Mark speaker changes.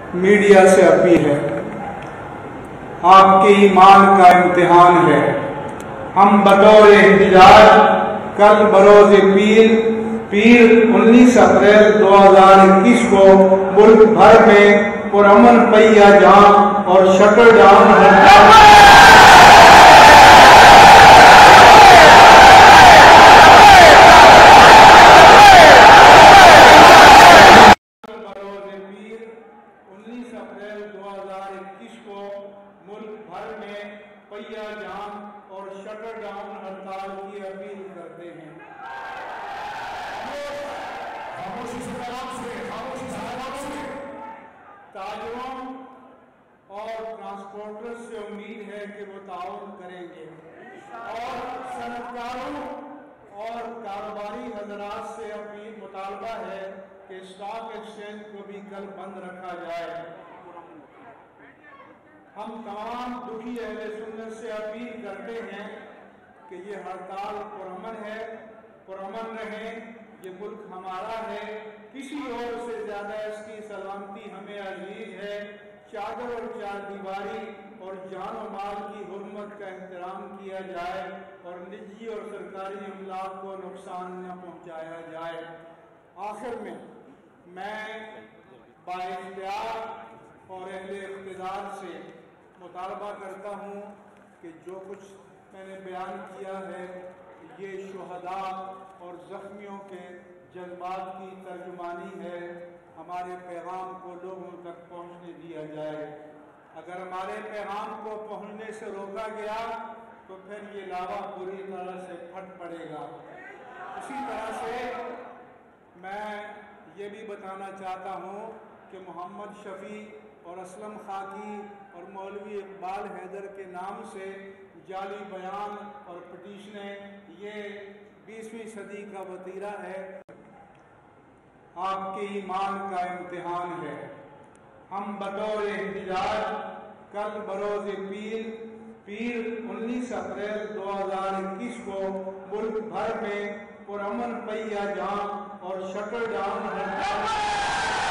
Speaker 1: Media से appeal है, आपके ईमान का इम्तिहान है। हम बतौर एहतजाज कल बरोज़ पीर 19 अप्रैल 2021 को मुल्क भर में पुरअमन पहिया जाम और शटर डाउन हड़ताल की अपील करते हैं। ताजरों और ट्रांसपोर्टर्स से उम्मीद है कि वो ताउन करेंगे और सनतकारों और कारोबारी हजरात से अपील मुतालबा है कि स्टॉक एक्सचेंज को भी कल बंद रखा जाए। हम तमाम दुखी अहले सुन्नत से अपील करते हैं कि ये हड़ताल पुरअमन है, पुरअमन रहे। ये मुल्क हमारा है, किसी और से ज़्यादा इसकी सलामती हमें अजीज है। चादर और चार दीवारी और जान और माल की हुर्मत का एहतराम किया जाए और निजी और सरकारी अमलाक को नुकसान न पहुँचाया जाए। आखिर में मैं बाइख्तियार और अहले इक़्तिदार से मुतालबा करता हूँ कि जो कुछ मैंने बयान किया है ये शुहदा और ज़ख्मियों के जज्बात की तर्जुमानी है। हमारे पैगाम को लोगों तक पहुँचने दिया जाए। अगर हमारे पैगाम को पहुँचने से रोका गया तो फिर ये लावा बुरी तरह से फट पड़ेगा। इसी तरह से मैं ये भी बताना चाहता हूँ कि मोहम्मद शफ़ी और असलम खाकी और मौलवी इकबाल हैदर के नाम से जाली बयान और पिटीशनें ये 20वीं सदी का वतीरा है। आपके ईमान का इम्तिहान है। हम बतौर एहतजाज कल बरोज़ पीर 19 अप्रैल 2021 को मुल्क भर में पुरअमन पहिया जाम और शटर डाउन